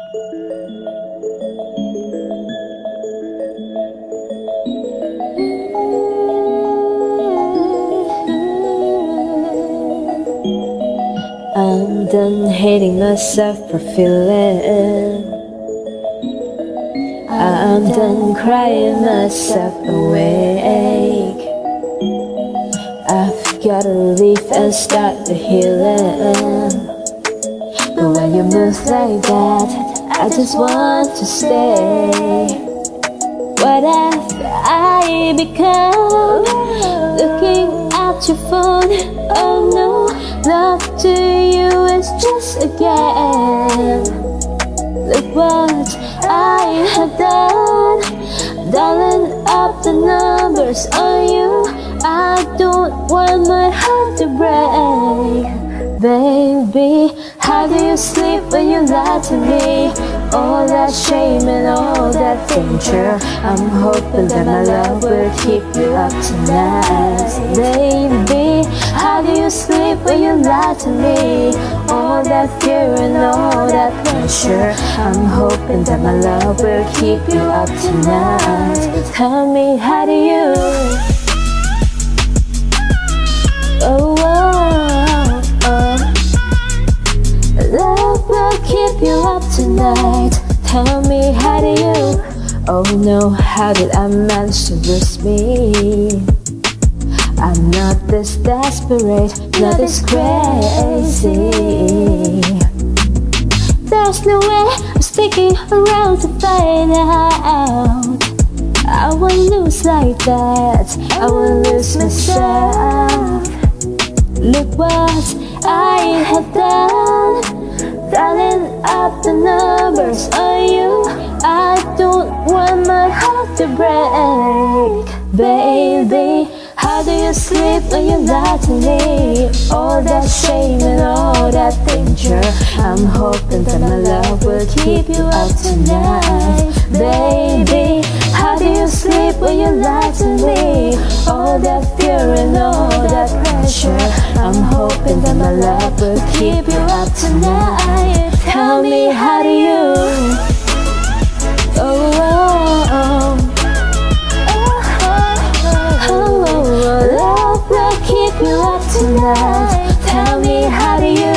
I'm done hating myself for feeling. I'm done crying myself awake. I've gotta leave and start the healing. But when you move like that, I just want to stay. What have I become? Looking at your phone, oh no, love to you is just a game. Look what I have done, dialing up the numbers on you. I don't want my heart to break. Baby, how do you sleep when you lie to me? All that shame and all that danger, I'm hoping that my love will keep you up tonight. Baby, how do you sleep when you lie to me? All that fear and all that pressure, I'm hoping that my love will keep you up tonight. Tell me, how do you? Oh, love will keep you up tonight. Tell me, how do you? Oh no, how did I manage to lose me? I'm not this desperate, not this crazy. There's no way I'm sticking around to find out. I won't lose like that, I won't lose myself. Look what I have done, dialing up the numbers on you. I don't want my heart to break. Baby, how do you sleep when you lie to me? All that shame and all that danger, I'm hoping that my love will keep you up tonight. Baby, how do you sleep when you lie to me? All that fear and all that pressure, I'm hoping that my love will keep you up tonight. Tell me, how do you? Oh, love will keep you up tonight. Tell me, how do you?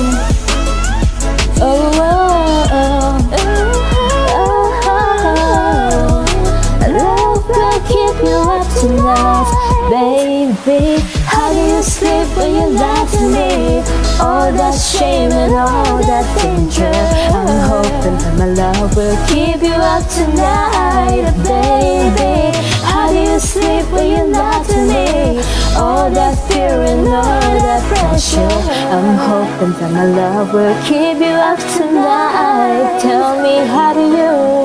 Love will keep you up tonight. Baby, how do you sleep when you lie to me? All that shame and all that danger, I'm hoping that my love will keep you up tonight. Baby, how do you sleep when you lie to me? All that fear and all that pressure, I'm hoping that my love will keep you up tonight. Tell me, how do you?